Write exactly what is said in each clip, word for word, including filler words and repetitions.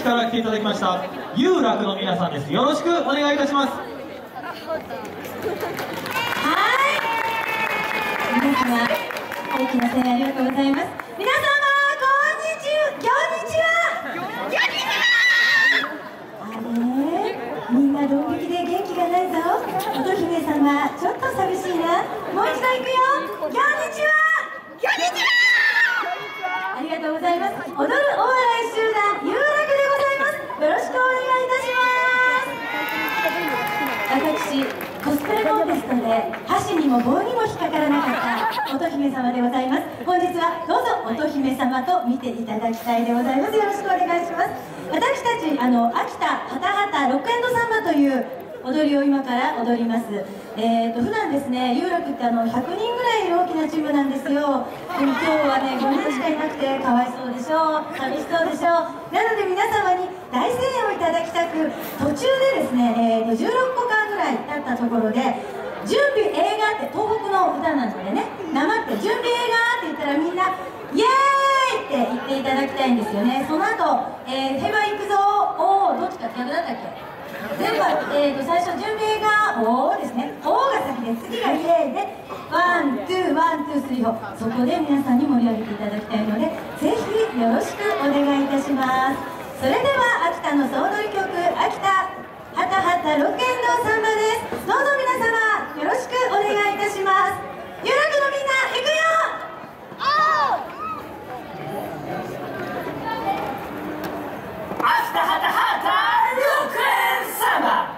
から来ていただきました有楽の皆さんです。よろしくお願いいたします。 はい、皆様大きな声援ありがとうございます。皆様こんにちは、こんにちは。あれ、みんなドン引きで元気がないぞ。乙姫様ちょっと寂しいな。もう一度行くよ。こんにちは、こんにちは。ありがとうございます。踊るお笑い集団有楽でございます。よろしくお願いいたします。私コスプレコンテストで箸にも棒にも引っかからなかった乙姫様でございます。本日はどうぞ乙姫様と見ていただきたいでございます。よろしくお願いします。私たちあの秋田ハタハタロックエンドサンバという踊りを今から踊ります。えーと普段ですね、有楽ってあのひゃくにんぐらいいる大きなチームなんですよ。でも今日はねごにんしかいなくてかわいそうでしょう、寂しそうでしょう。なので皆様に大声援をいただきたく、途中でですね、えーとじゅうろっこかんぐらい経ったところで「準備映画」って東北の歌なのでね、なまって「準備映画」って言ったらみんな「イエーイ!」って言っていただきたいんですよね。その後、えー、ヘバ行くぞおーどっちか逆だったっけ。全部、えー、と最初準備が「おー」ですね。「おー」が先で次が「イエーイ」で「ワン・ツー・ワン・ツー・スリー・フォー」そこで皆さんに盛り上げていただきたいのでぜひよろしくお願いいたします。それでは秋田の総踊り曲「秋田ハタハタロックエンドサンバ」です。どうぞ皆様よろしくお願いいたします。有楽のみんな行くよ。 秋田ハタハタロックエンドサンバ。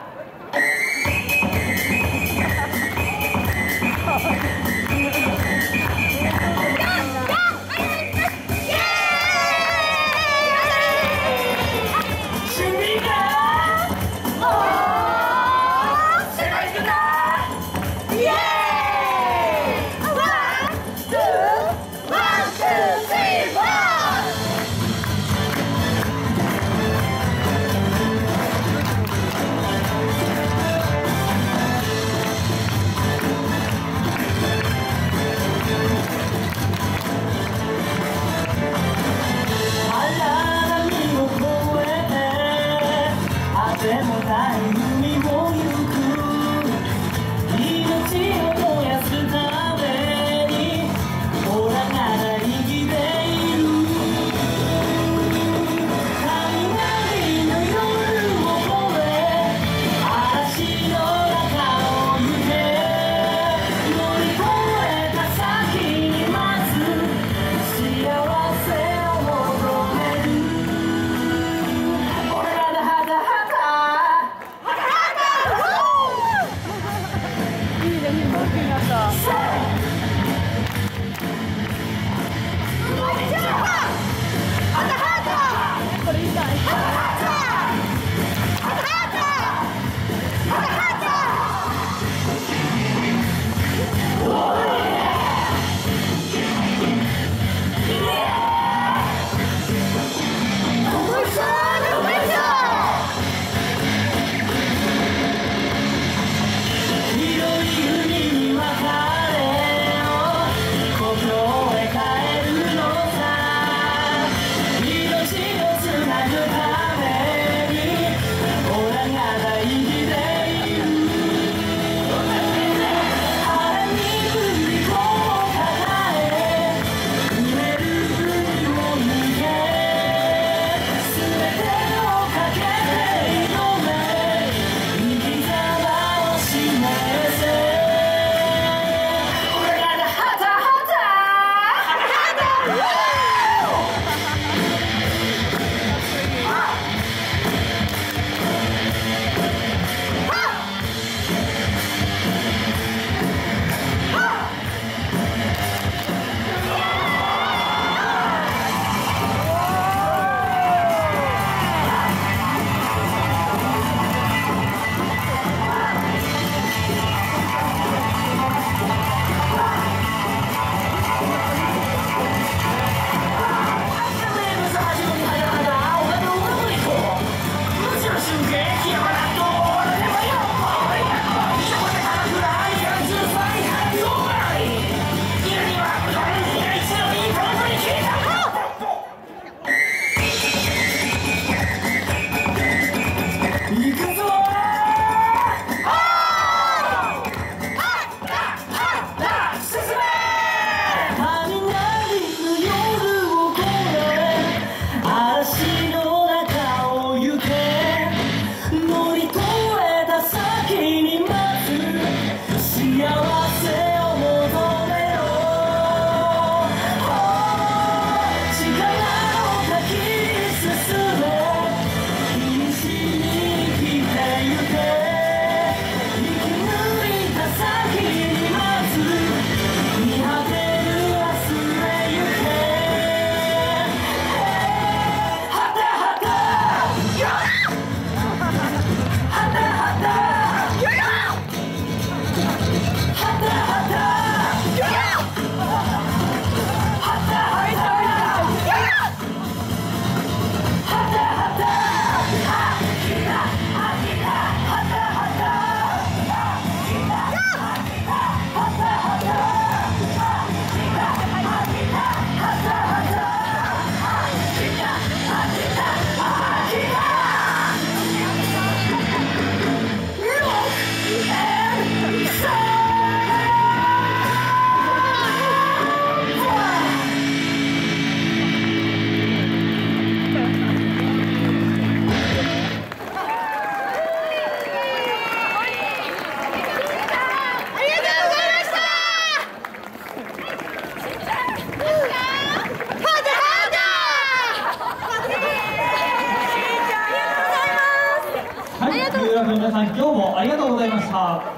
さん今日もありがとうございました。